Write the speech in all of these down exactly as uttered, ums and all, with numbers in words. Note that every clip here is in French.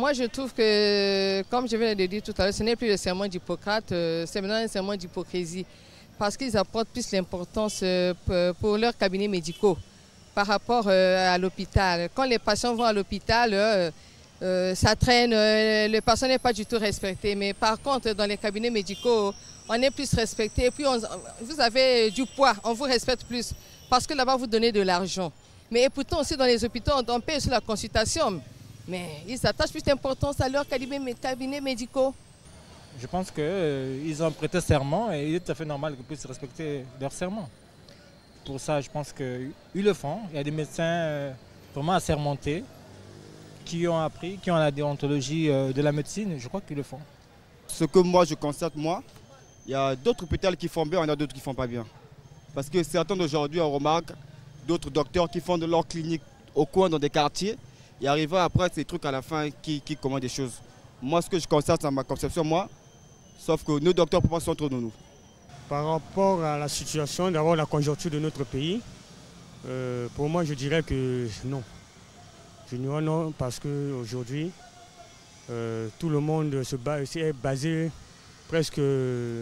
moi je trouve que, comme je viens de le dire tout à l'heure, ce n'est plus le serment d'Hippocrate, euh, c'est maintenant un serment d'hypocrisie. Parce qu'ils apportent plus l'importance euh, pour leurs cabinets médicaux par rapport euh, à l'hôpital. Quand les patients vont à l'hôpital, euh, euh, ça traîne, euh, le patient n'est pas du tout respecté. Mais par contre, dans les cabinets médicaux, on est plus respecté. Et puis, on, vous avez du poids, on vous respecte plus. Parce que là-bas, vous donnez de l'argent. Mais pourtant, aussi dans les hôpitaux, on paye sur la consultation. Mais ils attachent plus d'importance à leurs cabinets médicaux. Je pense qu'ils euh, ont prêté serment et il est tout à fait normal qu'ils puissent respecter leur serment. Pour ça, je pense qu'ils le font. Il y a des médecins euh, vraiment assermentés qui ont appris, qui ont la déontologie euh, de la médecine. Je crois qu'ils le font. Ce que moi, je constate, moi, il y a d'autres hôpitaux qui font bien, il y en a d'autres qui ne font pas bien. Parce que certains d'aujourd'hui, on remarque d'autres docteurs qui font de leur clinique au coin dans des quartiers et arrivant après, ces trucs à la fin qui, qui commandent des choses. Moi, ce que je constate dans ma conception, moi, sauf que nos docteurs ne peuvent pas s'entendre de nous. Par rapport à la situation, d'abord la conjoncture de notre pays, euh, pour moi, je dirais que non. Je dirais non parce qu'aujourd'hui, euh, tout le monde se base, est basé presque, euh,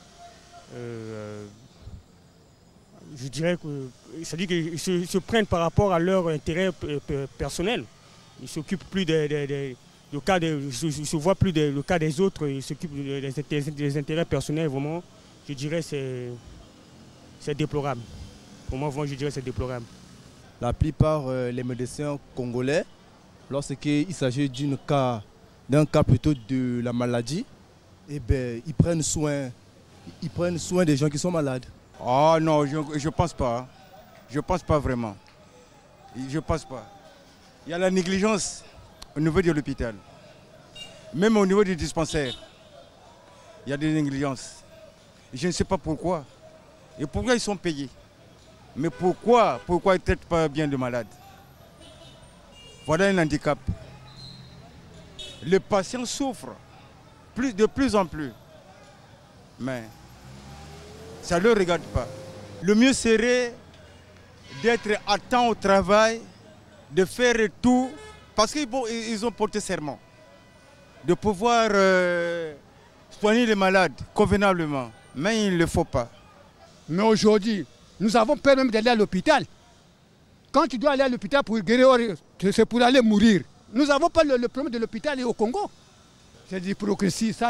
je dirais que, c'est-à-dire qu'ils se, se prennent par rapport à leur intérêt personnel. Ils ne s'occupent plus des, des, des, le cas des, ils se, se voient plus des, le cas des autres, ils s'occupent des, des, des intérêts personnels, vraiment. Je dirais que c'est déplorable. Pour moi, vraiment, je dirais que c'est déplorable. La plupart euh, les médecins congolais, lorsqu'il s'agit d'un cas, d'un cas plutôt de la maladie, eh ben, ils prennent soin, ils prennent soin des gens qui sont malades. Oh non, je ne pense pas. Je ne pense pas vraiment. Je ne pense pas. Il y a la négligence au niveau de l'hôpital. Même au niveau du dispensaire, il y a des négligences. Je ne sais pas pourquoi. Et pourquoi ils sont payés. Mais pourquoi, pourquoi ils ne traitent pas bien de malades? Voilà un handicap. Les patients souffrent plus, de plus en plus. Mais ça ne le regarde pas. Le mieux serait d'être à temps au travail, de faire tout, parce qu'ils ont porté serment, de pouvoir euh, soigner les malades convenablement. Mais il ne le faut pas. Mais aujourd'hui, nous avons peur même d'aller à l'hôpital. Quand tu dois aller à l'hôpital pour guérir, c'est pour aller mourir. Nous n'avons pas le, le problème de l'hôpital au Congo. C'est de l'hypocrisie, ça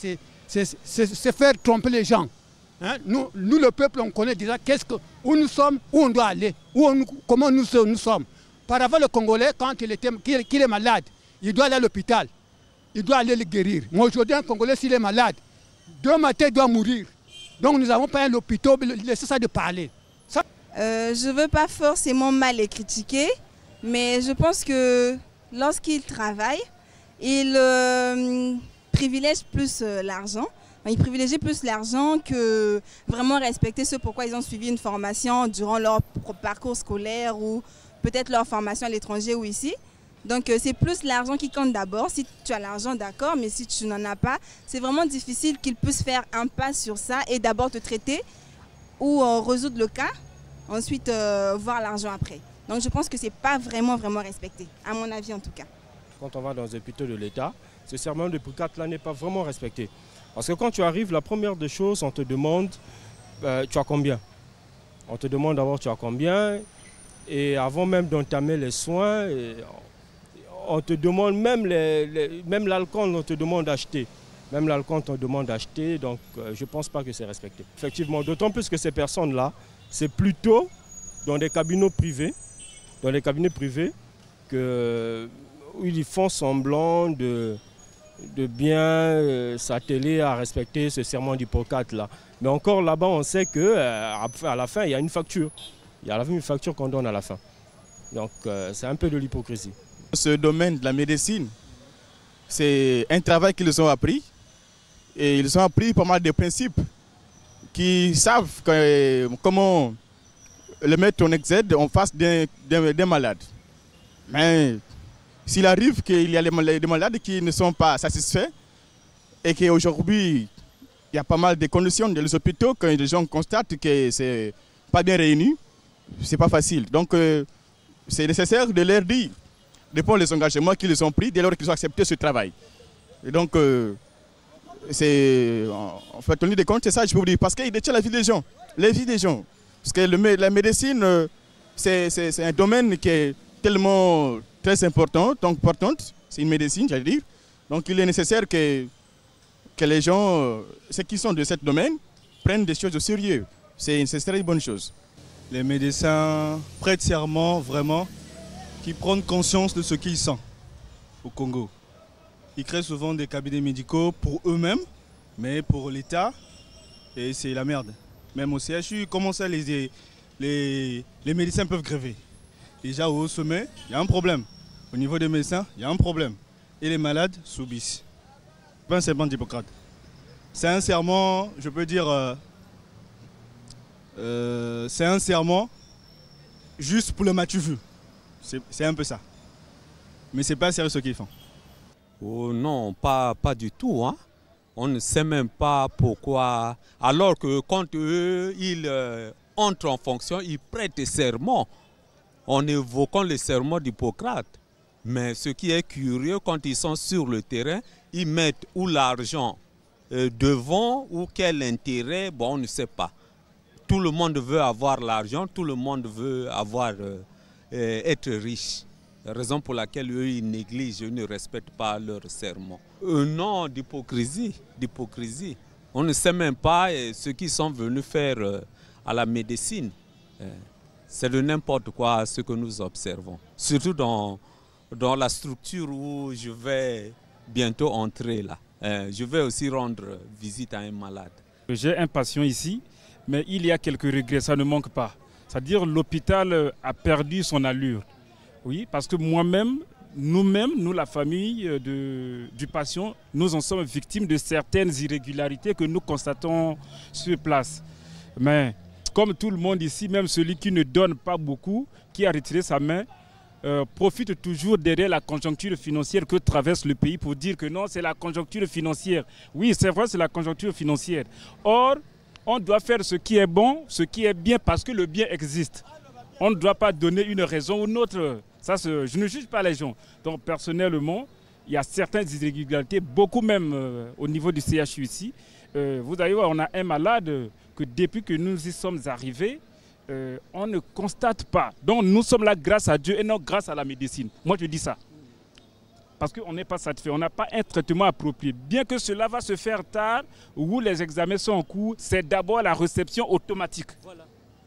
c'est faire tromper les gens. Hein? Nous, nous, le peuple, on connaît déjà qu'est-ce que, où nous sommes, où on doit aller, où on, comment nous, nous sommes. Par avant, le Congolais, quand il, était, qu'il, qu'il est malade, il doit aller à l'hôpital. Il doit aller le guérir. Mais aujourd'hui, un Congolais, s'il est malade, deux matins, il doit mourir. Donc nous n'avons pas un hôpital, laissez ça de parler. Ça... Euh, je ne veux pas forcément mal les critiquer, mais je pense que lorsqu'ils travaillent, ils euh, privilègent plus euh, l'argent. Ils privilégient plus l'argent que vraiment respecter ce pourquoi ils ont suivi une formation durant leur parcours scolaire ou peut-être leur formation à l'étranger ou ici. Donc euh, c'est plus l'argent qui compte d'abord. Si tu as l'argent, d'accord, mais si tu n'en as pas, c'est vraiment difficile qu'ils puissent faire un pas sur ça et d'abord te traiter ou euh, résoudre le cas, ensuite euh, voir l'argent après. Donc je pense que ce n'est pas vraiment, vraiment respecté, à mon avis en tout cas. Quand on va dans les hôpitaux de l'État, ce serment d'Hippocrate-là n'est pas vraiment respecté. Parce que quand tu arrives, la première des choses, on te demande, euh, tu as combien? On te demande d'abord tu as combien, et avant même d'entamer les soins, et on te demande même les, les, même l'alcool, on te demande d'acheter. Même l'alcool, on te demande d'acheter, donc euh, je ne pense pas que c'est respecté. Effectivement, d'autant plus que ces personnes-là, c'est plutôt dans des cabinets privés, dans les cabinets privés, que, où ils font semblant de, de bien euh, s'atteler à respecter ce serment d'Hippocrate-là. Mais encore là-bas, on sait qu'à euh, la fin, il y a une facture. Il y a une facture qu'on donne à la fin. Donc euh, c'est un peu de l'hypocrisie. Ce domaine de la médecine, c'est un travail qu'ils ont appris. Et ils ont appris pas mal de principes qui savent que, comment le mettre en exergue en face d'un malade. Mais s'il arrive qu'il y a des malades qui ne sont pas satisfaits et qu'aujourd'hui il y a pas mal de conditions dans les hôpitaux, quand les gens constatent que c'est pas bien réuni, c'est pas facile. Donc euh, c'est nécessaire de leur dire répondent les engagements qu'ils ont pris dès lors qu'ils ont accepté ce travail. Et donc, euh, c'est, en fait, tenu des comptes, c'est ça, je peux vous dire, parce qu'il détient la vie des gens. Les vies des gens. Parce que le, la médecine, euh, c'est un domaine qui est tellement très important, donc importante. C'est une médecine, j'allais dire. Donc, il est nécessaire que, que les gens, euh, ceux qui sont de ce domaine, prennent des choses au sérieux. C'est une très bonne chose. Les médecins prêtent serment vraiment, qui prennent conscience de ce qu'ils sont au Congo. Ils créent souvent des cabinets médicaux pour eux-mêmes, mais pour l'État, et c'est la merde. Même au C H U, comment ça les, les, les médecins peuvent gréver? Déjà au sommet, il y a un problème. Au niveau des médecins, il y a un problème. Et les malades subissent. C'est pas un serment d'Hippocrate. C'est un serment, je peux dire, euh, euh, c'est un serment juste pour le matu vu. C'est un peu ça. Mais c'est pas sérieux ce qu'ils font. Oh non, pas, pas du tout. Hein. On ne sait même pas pourquoi. Alors que quand eux, ils euh, entrent en fonction, ils prêtent serment en évoquant le serment d'Hippocrate. Mais ce qui est curieux, quand ils sont sur le terrain, ils mettent ou l'argent euh, devant ou quel intérêt, bon, on ne sait pas. Tout le monde veut avoir l'argent, tout le monde veut avoir, euh, euh, être riche. Raison pour laquelle eux, ils négligent, ils ne respectent pas leur serment. Euh, non, d'hypocrisie, d'hypocrisie. On ne sait même pas euh, ce qu'ils sont venus faire euh, à la médecine. Euh, C'est de n'importe quoi ce que nous observons. Surtout dans, dans la structure où je vais bientôt entrer là. Euh, je vais aussi rendre visite à un malade. J'ai un patient ici, mais il y a quelques regrets, ça ne manque pas. C'est-à-dire l'hôpital a perdu son allure. Oui, parce que moi-même, nous-mêmes, nous, la famille de, du patient, nous en sommes victimes de certaines irrégularités que nous constatons sur place. Mais comme tout le monde ici, même celui qui ne donne pas beaucoup, qui a retiré sa main, euh, profite toujours derrière la conjoncture financière que traverse le pays pour dire que non, c'est la conjoncture financière. Oui, c'est vrai, c'est la conjoncture financière. Or, on doit faire ce qui est bon, ce qui est bien, parce que le bien existe. On ne doit pas donner une raison ou une autre. Ça, je ne juge pas les gens. Donc, personnellement, il y a certaines irrégularités, beaucoup même euh, au niveau du C H U ici. Euh, vous allez voir, on a un malade que depuis que nous y sommes arrivés, euh, on ne constate pas. Donc, nous sommes là grâce à Dieu et non grâce à la médecine. Moi, je dis ça. Parce qu'on n'est pas satisfait, on n'a pas un traitement approprié. Bien que cela va se faire tard, où les examens sont en cours, c'est d'abord la réception automatique. Voilà.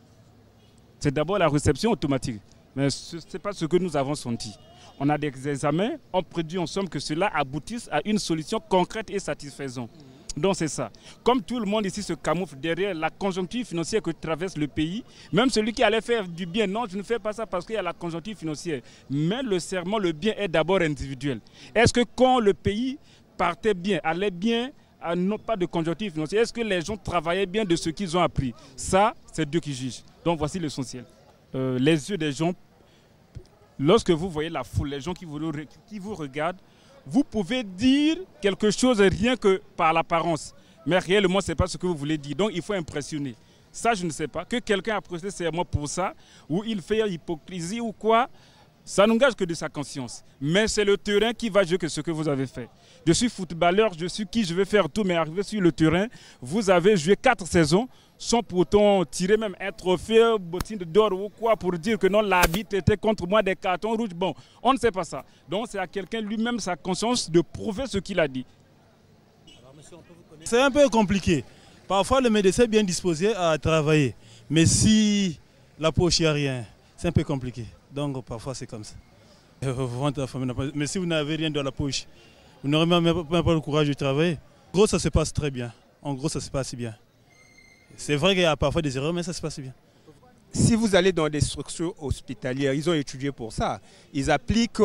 C'est d'abord la réception automatique. Mais ce n'est pas ce que nous avons senti. On a des examens, on prédit en somme que cela aboutisse à une solution concrète et satisfaisante. Donc c'est ça. Comme tout le monde ici se camoufle derrière la conjoncture financière que traverse le pays, même celui qui allait faire du bien, non, je ne fais pas ça parce qu'il y a la conjoncture financière. Mais le serment, le bien est d'abord individuel. Est-ce que quand le pays partait bien, allait bien, non pas de conjoncture financière, est-ce que les gens travaillaient bien de ce qu'ils ont appris? Ça, c'est Dieu qui juge. Donc voici l'essentiel. Euh, les yeux des gens, lorsque vous voyez la foule, les gens qui vous, qui vous regardent, vous pouvez dire quelque chose rien que par l'apparence. Mais réellement, ce n'est pas ce que vous voulez dire. Donc, il faut impressionner. Ça, je ne sais pas. Que quelqu'un a prêté serment pour ça, ou il fait hypocrisie ou quoi, ça n'engage que de sa conscience. Mais c'est le terrain qui va jouer que ce que vous avez fait. Je suis footballeur, je suis qui, je vais faire tout, mais arrivé sur le terrain, vous avez joué quatre saisons, sans pourtant tirer même un trophée, bottine d'or ou quoi, pour dire que non, l'arbitre était contre moi, des cartons rouges. Bon, on ne sait pas ça. Donc c'est à quelqu'un lui-même sa conscience de prouver ce qu'il a dit. C'est un peu compliqué. Parfois le médecin est bien disposé à travailler, mais si la poche n'y a rien, c'est un peu compliqué. Donc parfois c'est comme ça. Mais si vous n'avez rien dans la poche, vous n'aurez même, même pas le courage de travailler. En gros, ça se passe très bien. En gros, ça se passe bien. C'est vrai qu'il y a parfois des erreurs, mais ça se passe bien. Si vous allez dans des structures hospitalières, ils ont étudié pour ça. Ils appliquent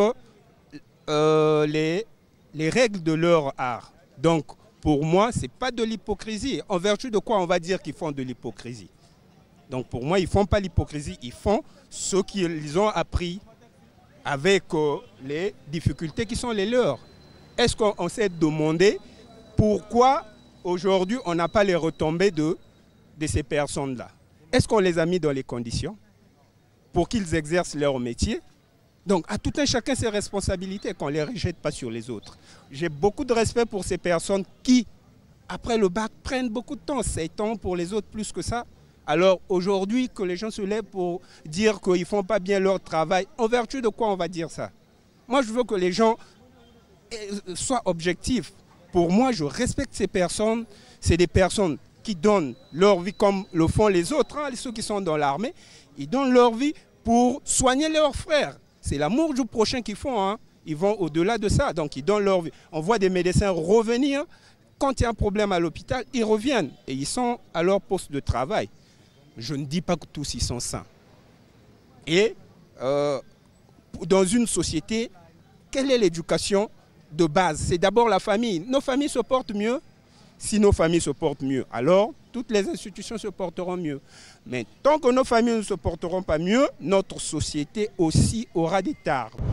euh, les, les règles de leur art. Donc, pour moi, ce n'est pas de l'hypocrisie. En vertu de quoi on va dire qu'ils font de l'hypocrisie? Donc, pour moi, ils ne font pas l'hypocrisie. Ils font ce qu'ils ont appris avec euh, les difficultés qui sont les leurs. Est-ce qu'on s'est demandé pourquoi aujourd'hui on n'a pas les retombées de, de ces personnes-là? Est-ce qu'on les a mis dans les conditions pour qu'ils exercent leur métier? Donc à tout un chacun ses responsabilités, qu'on ne les rejette pas sur les autres. J'ai beaucoup de respect pour ces personnes qui, après le bac, prennent beaucoup de temps, sept ans pour les autres plus que ça. Alors aujourd'hui, que les gens se lèvent pour dire qu'ils ne font pas bien leur travail, en vertu de quoi on va dire ça? Moi, je veux que les gens soient objectifs. Pour moi, je respecte ces personnes. C'est des personnes qui donnent leur vie comme le font les autres, hein, ceux qui sont dans l'armée. Ils donnent leur vie pour soigner leurs frères. C'est l'amour du prochain qu'ils font. Hein. Ils vont au-delà de ça. Donc, ils donnent leur vie. On voit des médecins revenir. Quand il y a un problème à l'hôpital, ils reviennent et ils sont à leur poste de travail. Je ne dis pas que tous ils sont sains. Et euh, dans une société, quelle est l'éducation de base? C'est d'abord la famille. Nos familles se portent mieux. Si nos familles se portent mieux, alors toutes les institutions se porteront mieux. Mais tant que nos familles ne se porteront pas mieux, notre société aussi aura des tares.